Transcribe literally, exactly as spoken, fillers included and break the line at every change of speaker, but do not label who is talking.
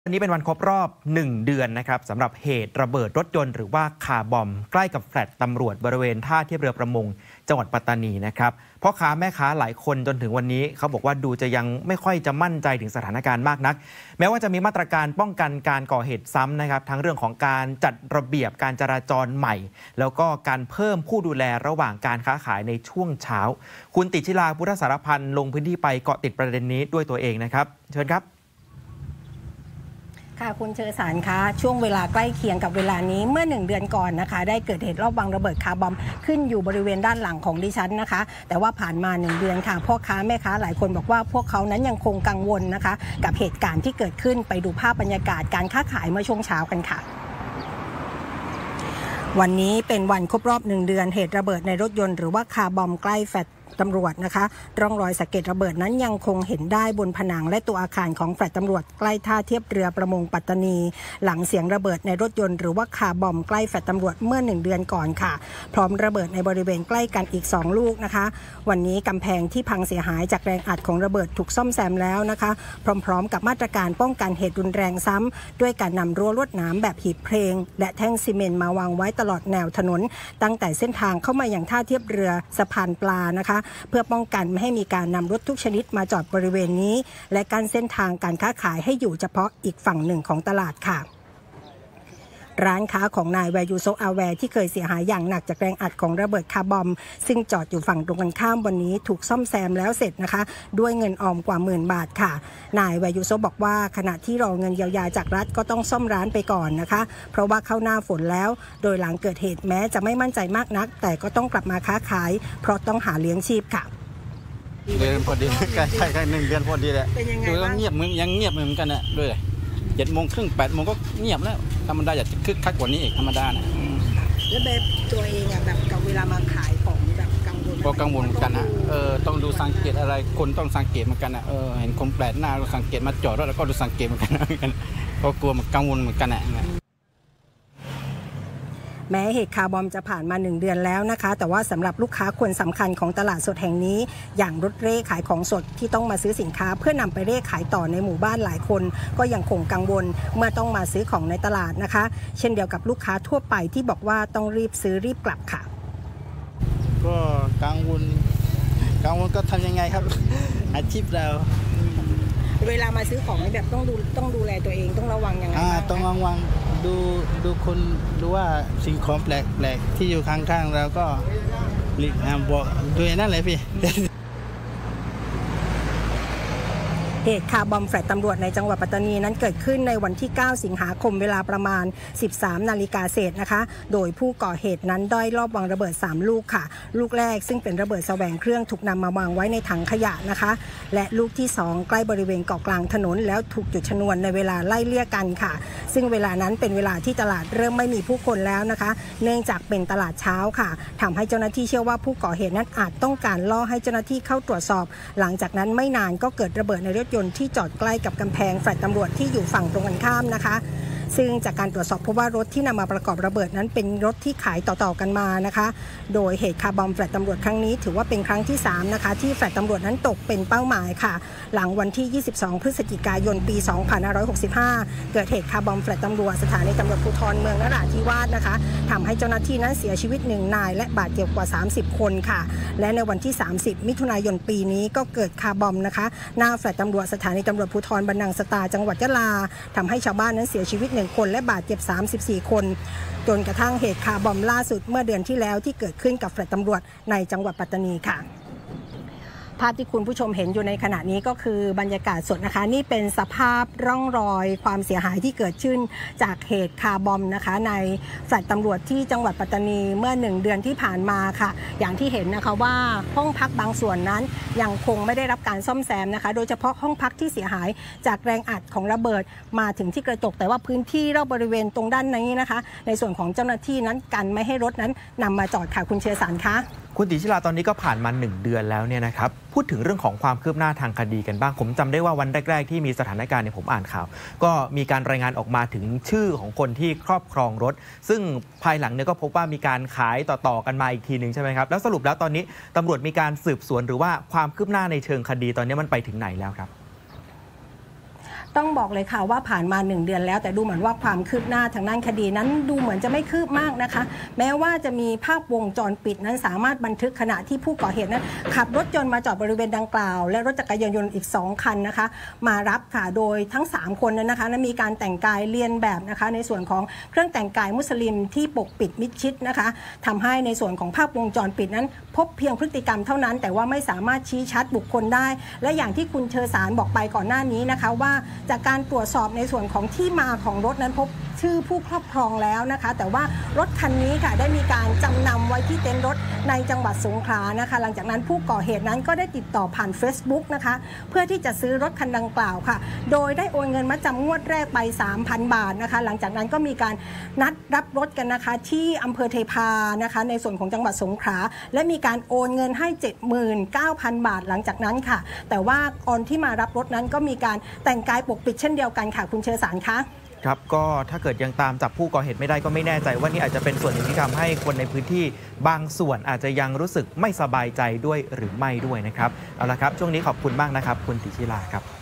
วันนี้เป็นวันครบรอบหนึ่งเดือนนะครับสำหรับเหตุระเบิดรถยนต์หรือว่าคาร์บอมใกล้กับแฟลตตำรวจบริเวณท่าเทียบเรือประมงจังหวัดปัตตานีนะครับพ่อค้าแม่ค้าหลายคนจนถึงวันนี้เขาบอกว่าดูจะยังไม่ค่อยจะมั่นใจถึงสถานการณ์มากนักแม้ว่าจะมีมาตรการป้องกันการก่อเหตุซ้ำนะครับทั้งเรื่องของการจัดระเบียบการจราจรใหม่แล้วก็การเพิ่มผู้ดูแลระหว่างการค้าขายในช่วงเช้าคุณติชิลาพุทธสารพันธ์ลงพื้นที่ไปเกาะติดประเด็นนี้ด้วยตัวเองนะครับเชิญครับ
ค่ะคุณเชอสารคะช่วงเวลาใกล้เคียงกับเวลานี้เมื่อหนึ่งเดือนก่อนนะคะได้เกิดเหตุรอบวางระเบิดคาร์บอมขึ้นอยู่บริเวณด้านหลังของดิฉันนะคะแต่ว่าผ่านมาหนึ่งเดือนค่ะพ่อค้าแม่ค้าหลายคนบอกว่าพวกเขานั้นยังคงกังวลนะคะกับเหตุการณ์ที่เกิดขึ้นไปดูภาพบรรยากาศการค้าขายเมื่อช่วงเช้ากันค่ะวันนี้เป็นวันครบรอบหนึ่งเดือนเหตุระเบิดในรถยนต์หรือว่าคาร์บอมใกล้แฟลตตำรวจนะคะร่องรอยสะเก็ดระเบิดนั้นยังคงเห็นได้บนผนังและตัวอาคารของแฟลตตำรวจใกล้ท่าเทียบเรือประมงปัตตานีหลังเสียงระเบิดในรถยนต์หรือว่าคาร์บอมใกล้แฟลตตำรวจเมื่อหนึ่งเดือนก่อนค่ะพร้อมระเบิดในบริเวณใกล้กันอีกสองลูกนะคะวันนี้กำแพงที่พังเสียหายจากแรงอัดของระเบิดถูกซ่อมแซมแล้วนะคะพร้อมๆกับมาตรการป้องกันเหตุรุนแรงซ้ำด้วยการนำรั้วลวดหนามแบบหีบเพลงและแท่งซีเมนต์มาวางไว้ตลอดแนวถนนตั้งแต่เส้นทางเข้ามาอย่างท่าเทียบเรือสะพานปลานะคะเพื่อป้องกันไม่ให้มีการนำรถทุกชนิดมาจอดบริเวณนี้และกั้นเส้นทางการค้าขายให้อยู่เฉพาะอีกฝั่งหนึ่งของตลาดค่ะร้านค้าของนายแวยูโซอาแวร์ที่เคยเสียหายอย่างหนักจากแรงอัดของระเบิดคาร์บอมซึ่งจอดอยู่ฝั่งตรงกันข้ามวันนี้ถูกซ่อมแซมแล้วเสร็จนะคะด้วยเงินออมกว่าหมื่นบาทค่ะนายแวยูโซบอกว่าขณะที่รอเงินเยียวยาจากรัฐก็ต้องซ่อมร้านไปก่อนนะคะเพราะว่าเข้าหน้าฝนแล้วโดยหลังเกิดเหตุแม้จะไม่มั่นใจมากนักแต่ก็ต้องกลับมาค้าขายเพราะต้องหาเลี้ยงชีพค่ะ
เดือนพอดีใกล้ใกล้หนึ่งเดือนพอดีแหละดูแล้วเงียบมึงยังเงียบเหมือนกันนะด้วยเจ็ดโมงครึ่งแปดโมงก็เงียบแล้วธรรมดาอยากจะคึกคักกว่านี้อีกธรรมดานะ
แล้วแบบตัวเองอ่ะแบบกับเวลามาขายของแบบกังวล
ก็กังวลกันนะเออต้องดูสังเกตอะไรคนต้องสังเกตเหมือนกันนะเออเห็นคนแปลกหน้าเราสังเกตมาจอดรถแล้วก็ดูสังเกตเหมือนกันก็กลัวมันกังวลเหมือนกันนะ
แม้เหตุคาร์บอมจะผ่านมาหนึ่งเดือนแล้วนะคะแต่ว่าสำหรับลูกค้าคนสำคัญของตลาดสดแห่งนี้อย่างรถเร่ขายของสดที่ต้องมาซื้อสินค้าเพื่อนำไปเร่ขายต่อในหมู่บ้านหลายคนก็ยังคงกังวลเมื่อต้องมาซื้อของในตลาดนะคะเช่นเดียวกับลูกค้าทั่วไปที่บอกว่าต้องรีบซื้อรีบกลับค่ะ
ก็กังวลกังวลก็ทำยังไงครับอาชีพเรา
เวลามาซื้อของนี่แบบต้องดูต้องดูแลตัวเองต้องระวังยังไงบ้าง
ต้องระวังดูดูคนดูว่าสิ่งของแปลกๆที่อยู่ข้างๆเราก็หลีกบอกดูนั่นเลยพี่
เหตุคาร์บอมแฟลตตำรวจในจังหวัดปัตตานีนั้นเกิดขึ้นในวันที่เก้าสิงหาคมเวลาประมาณสิบสามนาฬิกาเศษนะคะโดยผู้ก่อเหตุนั้นได้ลอบวางระเบิดสามลูกค่ะลูกแรกซึ่งเป็นระเบิดแสวงเครื่องถูกนำมาวางไว้ในถังขยะนะคะและลูกที่สองใกล้บริเวณเกาะกลางถนนแล้วถูกจุดชนวนในเวลาไล่เลี่ยกันค่ะซึ่งเวลานั้นเป็นเวลาที่ตลาดเริ่มไม่มีผู้คนแล้วนะคะเนื่องจากเป็นตลาดเช้าค่ะทำให้เจ้าหน้าที่เชื่อว่าผู้ก่อเหตุนั้นอาจต้องการล่อให้เจ้าหน้าที่เข้าตรวจสอบหลังจากนั้นไม่นานก็เกิดระเบิดในรถยนต์ที่จอดใกล้กับกำแพงแฟลตตำรวจที่อยู่ฝั่งตรงกันข้ามนะคะซึ่งจากการตรวจสอบพบว่ารถที่นำมาประกอบระเบิดนั้นเป็นรถที่ขายต่อๆกันมานะคะโดยเหตุคาร์บอมแฟลตตำรวจครั้งนี้ถือว่าเป็นครั้งที่สามนะคะที่แฟลตตำรวจนั้นตกเป็นเป้าหมายค่ะหลังวันที่ยี่สิบสองพฤศจิกายนปีสองพันห้าร้อยหกสิบห้าเกิดเหตุคาร์บอมแฟลตตำรวจสถานีตำรวจภูธรเมืองนราธิวาสนะคะทำให้เจ้าหน้าที่นั้นเสียชีวิตหนึ่งนายและบาดเจ็บกว่าสามสิบคนค่ะและในวันที่สามสิบมิถุนายนปีนี้ก็เกิดคาร์บอมนะคะหน้าแฟลตตำรวจสถานีตำรวจภูธรบันนังสตาจังหวัดยะลาทำให้ชาวบ้านนั้นเสียชีวิตหนึ่งคนและบาดเจ็บสามสิบสี่คนจนกระทั่งเหตุคาร์บอมล่าสุดเมื่อเดือนที่แล้วที่เกิดขึ้นกับแฟลตตำรวจในจังหวัดปัตตานีค่ะภาพที่คุณผู้ชมเห็นอยู่ในขณะนี้ก็คือบรรยากาศสดนะคะนี่เป็นสภาพร่องรอยความเสียหายที่เกิดขึ้นจากเหตุคาร์บอมนะคะในแฟลตตำรวจที่จังหวัดปัตตานีเมื่อหนึ่งเดือนที่ผ่านมาค่ะอย่างที่เห็นนะคะว่าห้องพักบางส่วนนั้นยังคงไม่ได้รับการซ่อมแซมนะคะโดยเฉพาะห้องพักที่เสียหายจากแรงอัดของระเบิดมาถึงที่กระจกแต่ว่าพื้นที่รอบบริเวณตรงด้านนี้นะคะในส่วนของเจ้าหน้าที่นั้นกันไม่ให้รถนั้นนำมาจอดค่ะคุณเชษฐานคะ
คุณติชิลาตอนนี้ก็ผ่านมาหนึ่งเดือนแล้วเนี่ยนะครับพูดถึงเรื่องของความคืบหน้าทางคดีกันบ้างผมจำได้ว่าวันแรกๆที่มีสถานการณ์เนี่ยผมอ่านข่าวก็มีการรายงานออกมาถึงชื่อของคนที่ครอบครองรถซึ่งภายหลังเนี่ยก็พบว่ามีการขายต่อๆกันมาอีกทีหนึ่งใช่ไหมครับแล้วสรุปแล้วตอนนี้ตำรวจมีการสืบสวนหรือว่าความคืบหน้าในเชิงคดีตอนนี้มันไปถึงไหนแล้วครับ
ต้องบอกเลยค่ะว่าผ่านมาหนึ่งเดือนแล้วแต่ดูเหมือนว่าความคืบหน้าทางด้านคดีนั้นดูเหมือนจะไม่คืบมากนะคะแม้ว่าจะมีภาพวงจรปิดนั้นสามารถบันทึกขณะที่ผู้ก่อเหตุนั้นขับรถยนต์มาจอดบริเวณดังกล่าวและรถจักรยานยนต์อีกสองคันนะคะมารับค่ะโดยทั้งสามคนนั้นนะคะนั้นมีการแต่งกายเลียนแบบนะคะในส่วนของเครื่องแต่งกายมุสลิมที่ปกปิดมิดชิดนะคะทำให้ในส่วนของภาพวงจรปิดนั้นพบเพียงพฤติกรรมเท่านั้นแต่ว่าไม่สามารถชี้ชัดบุคคลได้และอย่างที่คุณเชอสารบอกไปก่อนหน้านี้นะคะว่าจากการตรวจสอบในส่วนของที่มาของรถนั้นพบชื่อผู้ครอบครองแล้วนะคะแต่ว่ารถคันนี้ค่ะได้มีการจำนำไว้ที่เต็นท์รถในจังหวัดสงขลานะคะหลังจากนั้นผู้ก่อเหตุนั้นก็ได้ติดต่อผ่าน Facebook นะคะเพื่อที่จะซื้อรถคันดังกล่าวค่ะโดยได้โอนเงินมาจำงวดแรกไป สามพัน บาทนะคะหลังจากนั้นก็มีการนัดรับรถกันนะคะที่อำเภอเทพานะคะในส่วนของจังหวัดสงขลาและมีการโอนเงินให้ เจ็ดหมื่นเก้าพัน บาทหลังจากนั้นค่ะแต่ว่าก่อนที่มารับรถนั้นก็มีการแต่งกายปกปิดเช่นเดียวกันค่ะคุณเชอสารคะ
ครับก็ถ้าเกิดยังตามจับผู้ก่อเหตุไม่ได้ก็ไม่แน่ใจว่านี่อาจจะเป็นส่วนหนึ่งที่ทำให้คนในพื้นที่บางส่วนอาจจะยังรู้สึกไม่สบายใจด้วยหรือไม่ด้วยนะครับเอาละครับช่วงนี้ขอบคุณมากนะครับคุณติชิลาครับ